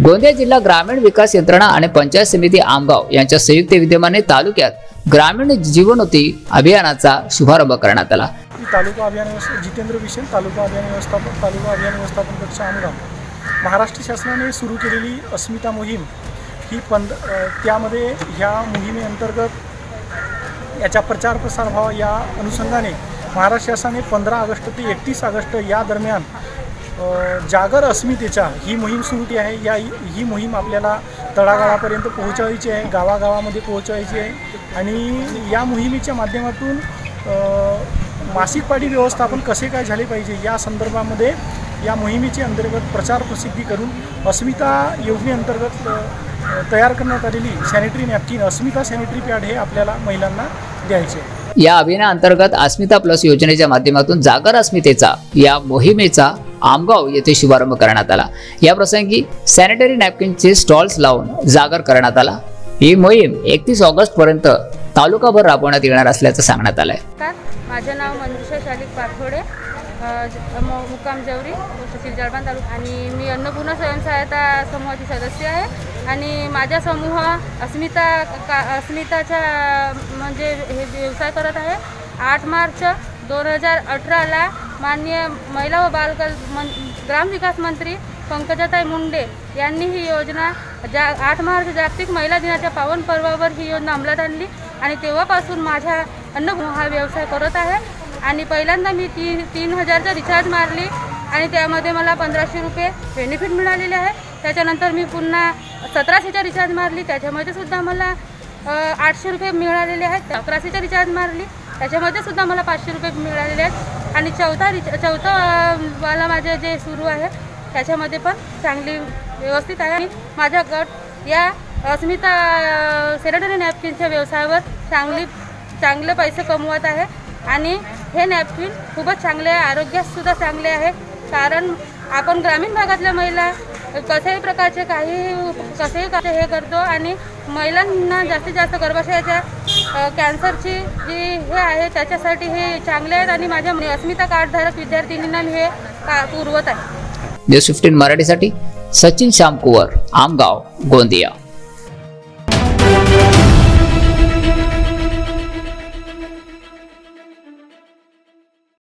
गोंदिया जिल्हा ग्रामीण विकास यंत्रणा आणि पंचायत समिती आमगाव यांच्या संयुक्त विद्यमाने तालुक्यात ग्रामीण जीवनोन्नती अभियानाचा शुभारंभ करण्यात आला। तालुका अभियान जितेंद्र विषय तालुका अभियान व्यवस्थापन कक्ष आमगाव महाराष्ट्र शासनाने सुरू केलेली अस्मिता मोहीम ही त्यामध्ये ह्या मोहिमेअंतर्गत याचा प्रचार प्रसार व्हावा या अनुषंगाने महाराष्ट्र शासनाने 15 ऑगस्ट ते 31 ऑगस्ट या दरम्यान जागर अस्मितेचा ही मोहीम सुरू केली आहे। ही मोहीम आपल्याला तळागाळापर्यंत पोहोचवायची आहे, गावागावामध्ये पोहोचवायची आहे आणि या मोहिमेच्या माध्यमातून मासिक पाळी व्यवस्थापन कसे काय झाले पाहिजे या संदर्भामध्ये या मोहिमेच्या अंतर्गत प्रचार प्रसिद्धी करून अस्मिता योजनेअंतर्गत तयार करण्यात आलेली sanitary napkin Asmita sanitary pad हे आपल्याला महिलांना द्यायचे। या अभियानाअंतर्गत अस्मिता प्लस योजनेच्या माध्यमातून जागर अस्मितेचा या मोहिमेचा आमगाव येथे शुभारंभ करण्यात आला। या प्रसंगी सॅनिटरी नॅपकिनचे स्टॉल्स लावून जागर करण्यात आला। ही मोहीम 31 ऑगस्ट पर्यंत तालुकाभर राबवण्यात येणार असल्याचं सांगण्यात आलंय। माझे नाव मंजुषा शालिक पाथोडे, मुक्काम जवरी, तहसील जळगाव तालुका आणि मी अन्नपूर्णा स्वयंसहायता समूहाची सदस्य आहे आणि माझा समूह अस्मिताचा म्हणजे हे व्यवसाय करत आहे। 8 मार्च 2018ला माननीय महिला व ग्रामविकास मंत्री पंकजाताई मुंडे यांनी ही योजना 8 मार्च जागतिक महिला दिनाच्या पावन पर्वावर ही योजना अंमलात आणली आणि तेव्हापासून माझ्या हा व्यवसाय करत आहे आणि पहिल्यांदा मी 3000चा रिचार्ज मारली आणि त्यामध्ये मला 1500 रुपये बेनिफिट मिळालेले आहे। त्याच्यानंतर मी पुन्हा 1700चा रिचार्ज मारली, त्याच्यामध्ये सुद्धा मला 800 रुपये मिळालेले आहेत। 1100चा रिचार्ज मारली, त्याच्यामध्ये सुद्धा मला 500 रुपये मिळालेले आहेत आणि चौथा वाला माझे जे सुरू आहे त्याच्यामध्ये पण चांगली व्यवस्थित आहे। माझा गट या अस्मिता सॅनिटरी नॅपकिनच्या व्यवसायावर चांगले पैसे कमवत आहे आणि हे नॅपकिन खूपच चांगले आहे, आरोग्यासुद्धा चांगले आहे। कारण आपण ग्रामीण भागातल्या महिला कशाही प्रकारचे कसेही हे करतो आणि महिलांना जास्तीत जास्त गर्भाशयाच्या कॅन्सरची जी हे आहे त्याच्यासाठी हे चांगले आहेत आणि माझ्या अस्मिता कार्डधारक विद्यार्थिनींना हे पुरवत आहे। News15 मराठीसाठी सचिन श्यामकुवर, आमगाव, गोंदिया।